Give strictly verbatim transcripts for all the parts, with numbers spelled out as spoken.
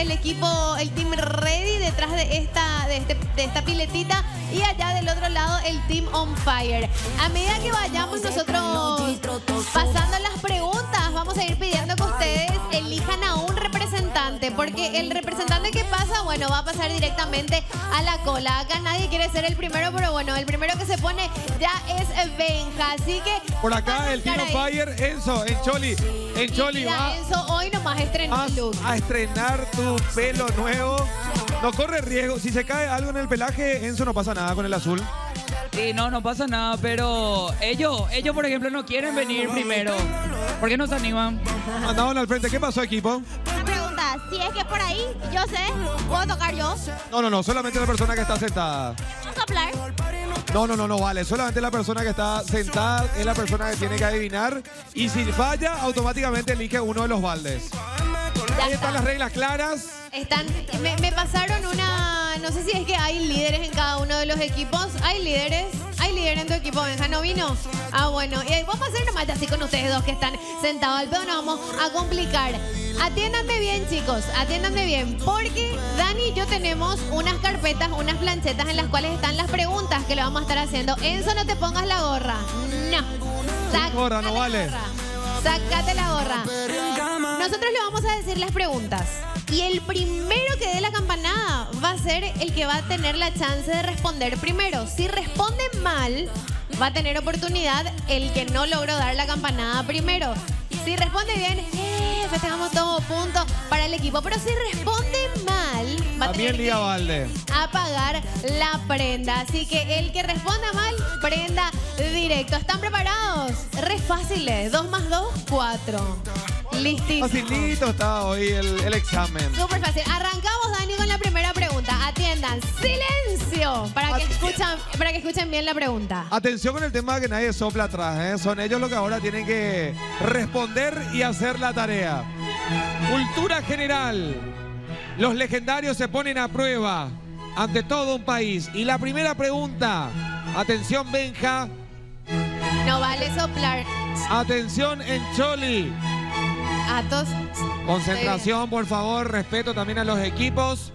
el equipo, el Team Ready detrás de esta, de, este, de esta piletita y allá del otro lado el Team On Fire. A medida que vayamos nosotros pasando las preguntas, vamos a ir pidiendo que ustedes elijan a un representante, porque el representante que pasa, bueno, va a pasar directamente a la cola. Acá nadie quiere ser el primero, pero bueno, el primero que se pone ya es Benja, así que... Por acá el Team On Fire, Enzo, en Choli, en Choli mira, va Enzo, hoy nomás estrenó a, el look. a estrenar tu pelo nuevo. No corre riesgo. Si se cae algo en el pelaje, Enzo, no pasa nada con el azul. Sí, no, no pasa nada, pero ellos, ellos por ejemplo, no quieren venir primero. ¿Por qué no se animan? Andaban al frente. ¿Qué pasó, equipo? Una pregunta, si es que por ahí, yo sé, ¿puedo tocar yo? No, no, no. Solamente la persona que está sentada. ¿Puedo soplar? No, no, no, no vale. Solamente la persona que está sentada es la persona que tiene que adivinar. Y si falla, automáticamente elige uno de los baldes. Ya Ahí está. están las reglas claras. Están, me, me pasaron una, no sé si es que hay líderes en cada uno de los equipos. ¿Hay líderes? ¿Hay líder en tu equipo, Benja? ¿No vino? Ah, bueno. Y ahí vamos a hacer nomás así con ustedes dos que están sentados al pedo. Nos vamos a complicar. Atiéndanme bien, chicos. Atiéndanme bien. Porque Dani y yo tenemos unas carpetas, unas planchetas en las cuales están las preguntas que le vamos a estar haciendo. Enzo, no te pongas la gorra. No. Sácate gorra, no la vale. gorra. Sácate la gorra. Nosotros le vamos a decir las preguntas. Y el primero que dé la campanada va a ser el que va a tener la chance de responder primero. Si responde mal, va a tener oportunidad el que no logró dar la campanada primero. Si responde bien, eh, festejamos todos puntos para el equipo. Pero si responde mal, va a También tener Liga que Valde. a pagar la prenda. Así que el que responda mal, prenda directo. ¿Están preparados? Re fáciles. Dos más dos, cuatro. Listísimo. Facilito está hoy el, el examen. Súper fácil. Arrancamos, Dani, con la primera pregunta. Atiendan. ¡Silencio! Para que, escuchan, para que escuchen bien la pregunta. Atención con el tema que nadie sopla atrás, ¿eh? Son ellos los que ahora tienen que responder y hacer la tarea. Cultura general. Los legendarios se ponen a prueba ante todo un país. Y la primera pregunta. Atención, Benja. No vale soplar. Atención, en Choli. Atos. Concentración, por favor. Respeto también a los equipos.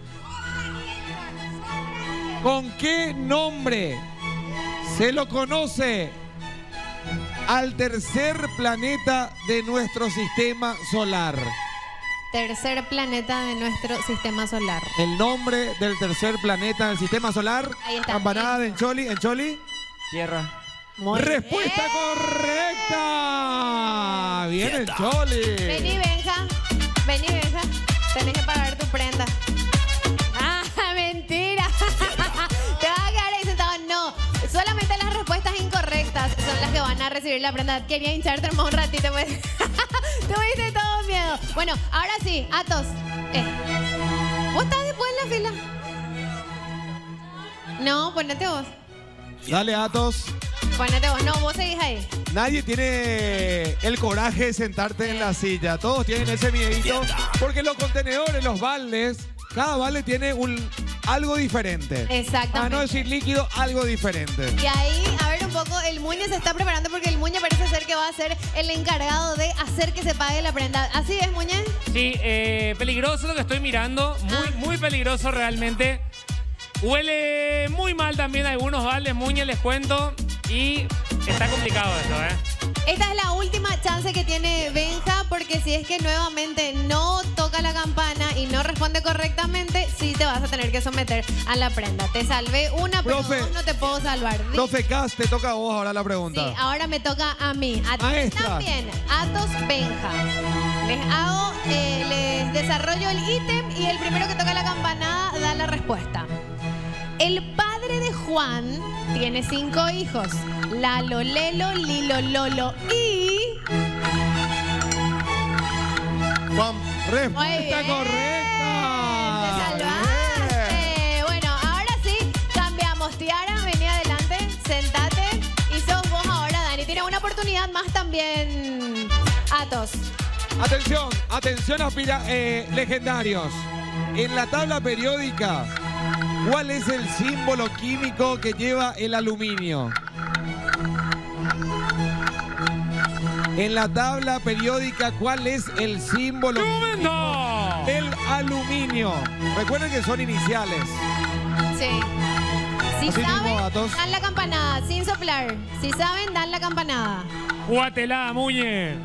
¿Con qué nombre se lo conoce al tercer planeta de nuestro sistema solar? Tercer planeta de nuestro sistema solar. El nombre del tercer planeta del sistema solar. Ahí está. Campanada de Encholi. Encholi. Tierra. Muy Respuesta bien. correcta. Bien, Encholi. Vení, Benja. Vení, Benja. Tenés que pagar tu prenda. ¡Ah, mentira! Te vas a quedar ahí sentado. No, solamente las respuestas incorrectas son las que van a recibir la prenda. Quería hincharte más un ratito, pues. Tuviste todo miedo. Bueno, ahora sí, Atos. Eh. ¿Vos estás después en la fila? No, ponete vos. Dale, Atos. Ponete vos. No, vos seguís ahí. Nadie tiene el coraje de sentarte en la silla. Todos tienen ese miedito. Porque los contenedores, los baldes, cada balde tiene un algo diferente. Exactamente. Para no decir líquido, algo diferente. Y ahí, a ver un poco, el Muñe se está preparando porque el Muñe parece ser que va a ser el encargado de hacer que se pague la prenda. ¿Así es, Muñe? Sí, eh, peligroso lo que estoy mirando. Muy, Ah. muy peligroso realmente. Huele muy mal también algunos baldes, Muñe, les cuento. Y está complicado esto, ¿eh? Esta es la última chance que tiene Benja, porque si es que nuevamente no toca la campana y no responde correctamente, sí te vas a tener que someter a la prenda. Te salvé una, pero Profe. dos no te puedo salvar. Di- Profe Cas, te toca a vos ahora la Sí, pregunta. ahora me toca a mí. A ti Maestra. también. Atos Benja. Les hago, eh, les desarrollo el ítem y el primero que toca la campanada da la respuesta. El padre de Juan tiene cinco hijos. Lalo, Lelo, Lilo, Lolo y... Juan, Muy respuesta bien. Te correcta. salvaste. Bueno, ahora sí, cambiamos. Tiara, vení adelante, sentate. Y sos vos ahora, Dani. Tienes una oportunidad más también, Atos. Atención, atención, aspira, eh, legendarios. En la tabla periódica, ¿cuál es el símbolo químico que lleva el aluminio? En la tabla periódica, ¿cuál es el símbolo ¡Un momento! del aluminio? Recuerden que son iniciales. Sí. Si Así mismo, saben, datos. dan la campanada, sin soplar. Si saben, dan la campanada. Guatelada, Muñe.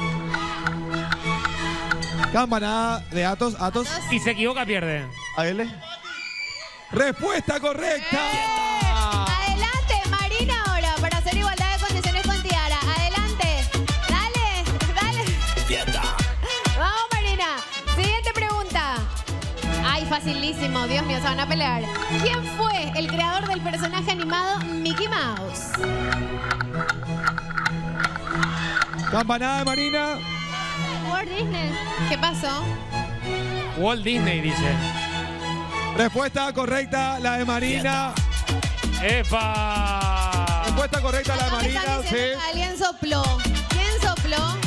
Campanada de Atos, Atos. Y se equivoca, pierde. A L. Respuesta correcta. Adelante, Marina, ahora, para hacer igualdad de condiciones con Tiara. Adelante. Dale, dale. Vamos, Marina. Siguiente pregunta. Ay, facilísimo. Dios mío, se van a pelear. ¿Quién fue el creador del personaje animado Mickey Mouse? Campanada de Marina. Walt Disney. ¿Qué pasó? Walt Disney dice. Respuesta correcta, la de Marina. ¡Epa! Respuesta correcta, la de Acá me Marina. están diciendo Sí. que alguien sopló. ¿Quién sopló?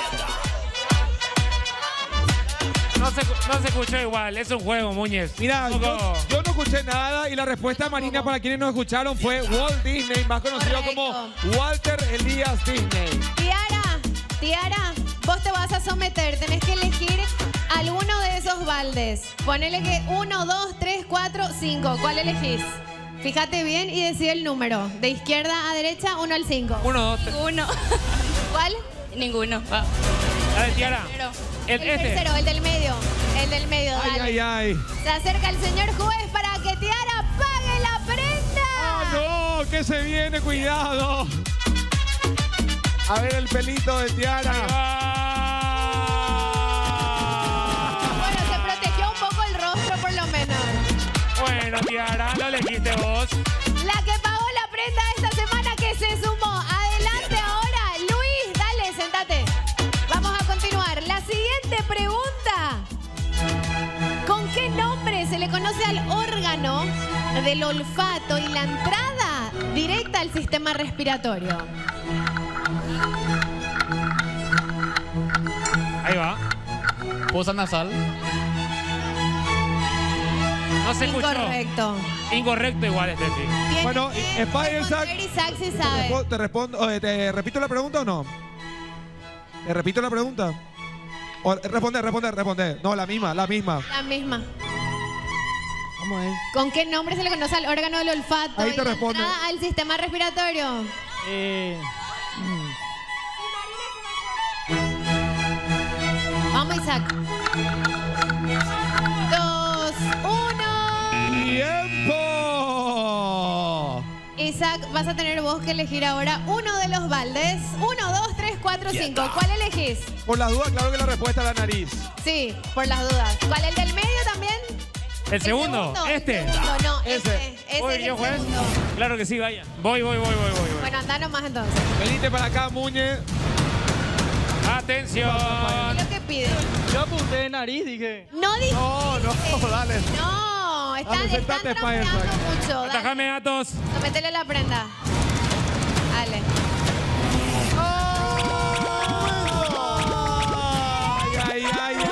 No se, no se escuchó igual, es un juego, Muñez. Mira, Un yo, poco- yo no escuché nada y la respuesta de Marina para quienes no escucharon fue Walt Disney, más conocido como Correcto. Walter Elías Disney. Tiara, Tiara, vos te vas a someter. Tenés que elegir alguno de esos baldes. Ponele que uno, dos, tres, cuatro, cinco. ¿Cuál elegís? Fíjate bien y decide el número. De izquierda a derecha, uno al cinco. Uno, dos, tres. Ninguno. ¿Cuál? Ninguno. Va. Dale, Tiara. El, El este. tercero, el del medio. El del medio, Ay, dale. ay, ay. Se acerca el señor juez para que Tiara pague la prenda. ¡Ah, no! ¡Que se viene! ¡Cuidado! A ver el pelito de Tiara. Bueno, se protegió un poco el rostro por lo menos. Bueno, Tiara, lo elegiste vos. La que pagó la prenda esta semana que se sumó. Adelante ahora, Luis, dale, sentate. Vamos a continuar. La siguiente pregunta. ¿Con qué nombre se le conoce al órgano del olfato y la entrada directa al sistema respiratorio? Ahí va. Fosa nasal. No se escuchó. Incorrecto. Incorrecto igual, Steffi. Tienes Bueno, que Spider Sack. responder y Sack sí ¿Te, sabe. respo- te respondo, oye, ¿te repito la pregunta o no? ¿Te repito la pregunta? O, responde, responde, responde. No, la misma, la misma. La misma. Vamos a ver. ¿Con qué nombre se le conoce al órgano del olfato Ahí y te la responde. entrada al sistema respiratorio? Eh, Vamos, Isaac. Dos, uno. ¡Tiempo! Isaac, vas a tener vos que elegir ahora uno de los baldes. Uno, dos, tres, cuatro, cinco. ¿Cuál elegís? Por las dudas, claro que la respuesta es la nariz. Sí, por las dudas. ¿Cuál? ¿El del medio también? ¿El segundo? el ¿Este? segundo, no, Ese. ese. Ese Voy es yo, el juez. segundo. Claro que sí, vaya. Voy, voy, voy, voy, voy. voy. Bueno, anda nomás entonces. Venite para acá, Muñe. Atención. ¿Qué es lo que pide? yo apunté de nariz, dije. No dijiste. No, no, dale. No, están, Dale, están sentate, trampeando Spider-Man. mucho. Dale. Atajame, Atos. Sométele la prenda. Dale. Ay, ay, ay, ay,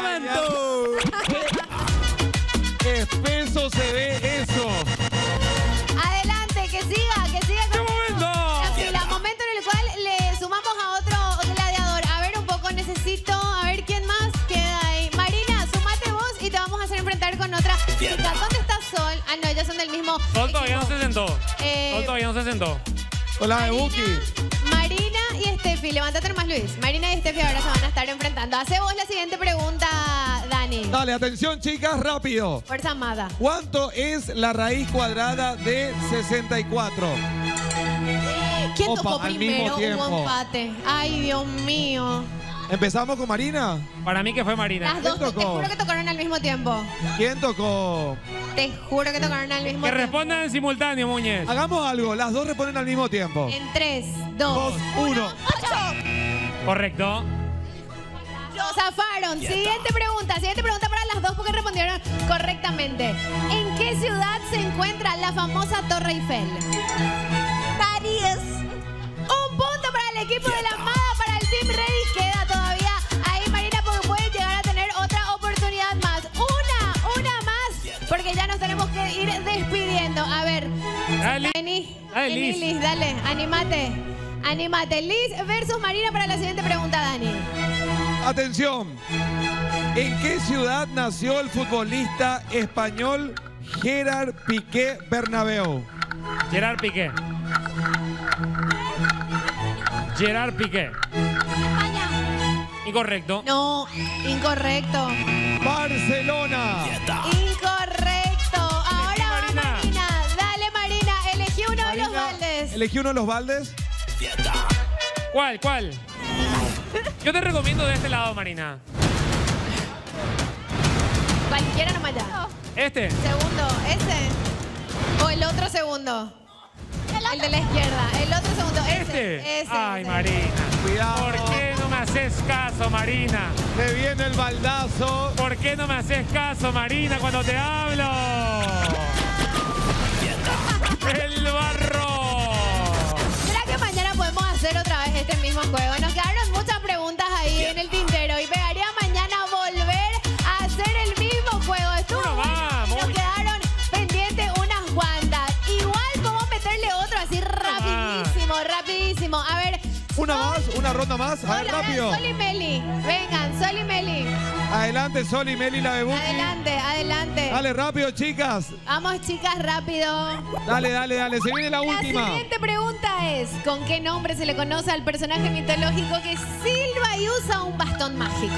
ay. Espeso se ve eso. Adelante, que siga, que siga ¡Qué con momento! la fila. Momento en el cual le sumamos a otro gladiador. A ver un poco, necesito, a ver quién más queda ahí. Marina, sumate vos y te vamos a hacer enfrentar con otra chica. ¿Dónde está Sol? Ah, no, ellos son del mismo Sol todavía no equipo. se sentó. Eh, Sol todavía no se sentó. Con la de Buki. Marina y Steffi, levántate nomás, Luis. Marina y Steffi ahora se van a estar enfrentando. Hace vos la siguiente pregunta, Dani. Dale, atención, chicas, rápido. Fuerza Amada. ¿Cuánto es la raíz cuadrada de sesenta y cuatro? ¿Quién Opa, tocó al primero? mismo tiempo. Hubo empate. Ay, Dios mío. ¿Empezamos con Marina? Para mí que fue Marina. Las dos, te, te tocó? juro que tocaron al mismo tiempo. ¿Quién tocó? Te juro que tocaron al mismo Que tiempo. respondan en simultáneo, Muñez. Hagamos algo, las dos responden al mismo tiempo. En tres, dos, Dos, uno. Correcto. Lo zafaron. Siguiente pregunta. Siguiente pregunta para las dos porque respondieron correctamente. ¿En qué ciudad se encuentra la famosa Torre Eiffel? París. Un punto para el equipo de la Armada, para el Team Ready. Queda todavía ahí, Marina, porque puede llegar a tener otra oportunidad más. Una, una más, porque ya nos tenemos que ir despidiendo. A ver, Dale. vení, Dale, vení, Liz. Liz, dale, animate. Anímate. Liz versus Marina para la siguiente pregunta, Dani. Atención. ¿En qué ciudad nació el futbolista español Gerard Piqué Bernabéu? Gerard Piqué. Gerard Piqué. España. Incorrecto. No, incorrecto. Barcelona. Incorrecto. Ahora va Marina. Marina. Dale, Marina. Elegí uno de los Marina, baldes. Elegí uno de los baldes. ¿Cuál? ¿Cuál? Yo te recomiendo de este lado, Marina. Cualquiera nomás ya. Este. Segundo, ese. O el otro segundo. El de la izquierda. El otro segundo. Ese. Este. Ese. Ay, ese. Marina. Cuidado. ¿Por qué no me haces caso, Marina? Se viene el baldazo. ¿Por qué no me haces caso, Marina, cuando te hablo? El barro. ¿Será que mañana podemos hacer otra vez este mismo juego? Nos quedaron muchas preguntas ahí en el tintero y pegaría mañana volver a hacer el mismo juego. Estuvo Uno bueno más, y nos muy- quedaron pendientes unas cuantas. Igual podemos meterle otro así rapidísimo, rapidísimo. A ver. Una Sol- más, una ronda más. A ver, Hola, rápido. Sol y Meli. Vengan, Sol y Meli. Adelante, Sol y Meli, la bebuki. Adelante, adelante. Dale, rápido, chicas. Vamos, chicas, rápido. Dale, dale, dale. Se viene la La última. siguiente pregunta es, ¿con qué nombre se le conoce al personaje mitológico que silba y usa un bastón mágico?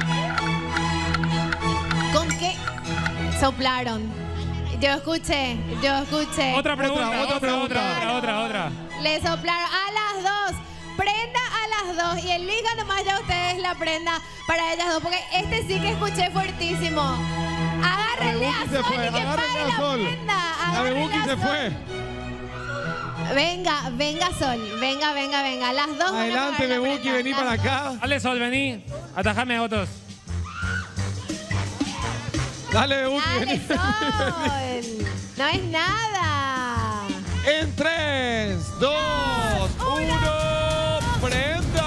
¿Con qué? Soplaron. Yo escuché, yo escuché. Otra pregunta, Otra, otra otra, pregunta. otra, otra, otra. Le soplaron a las dos. Prenda a las dos. Y elija nomás ya ustedes la prenda para ellas dos. Porque este sí que escuché fuertísimo. Agárrenle a Bebuki se Sol fue, y que agárrenle pague a la Sol. prenda. La Agárrenle bebuki a se Sol. fue. Venga, venga Sol. Venga, venga, venga. Las dos van a Adelante, pagar la bebuki, prenda. vení Las para dos. acá. Dale, Sol, vení. Atajame a otros. Dale, bebuki, Dale, vení. Sol. No es nada. En tres, dos, uno, prenda.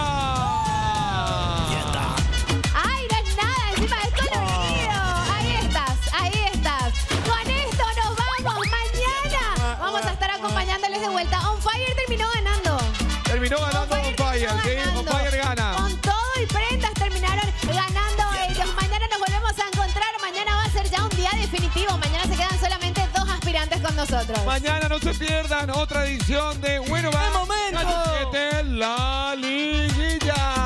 Ay, no es nada. Encima es colorido. Ahí estás, ahí estás. Con esto nos vamos. Mañana vamos a estar acompañándoles de vuelta. On Fire terminó ganando. Terminó ganando On Fire, terminó ¿sí? On ganando. Fire gana. Con todo y prendas terminaron ganando ellos. Mañana nos volvemos a encontrar. Mañana va a ser ya un día definitivo. Mañana se quedan solamente dos aspirantes con nosotros. Mañana no se pierdan otra edición de Bueno Va. ¡Qué momento! Cachete, la liguilla.